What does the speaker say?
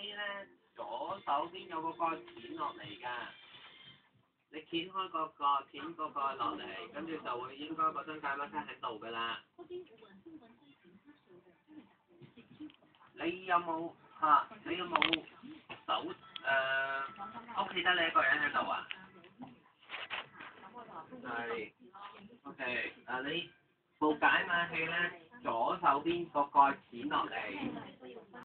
咧，左手邊有個蓋掀落嚟㗎。你掀開個蓋，掀個蓋落嚟，跟住就會應該嗰張解碼卡喺度㗎啦。你有冇你有冇手屋企得你一個人喺度啊？係。OK，你部解碼器咧，左手邊個蓋掀落嚟。